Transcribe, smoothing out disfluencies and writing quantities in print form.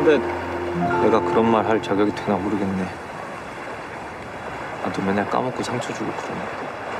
근데 내가 그런 말 할 자격이 되나 모르겠네. 나도 맨날 까먹고 상처 주고 그러네.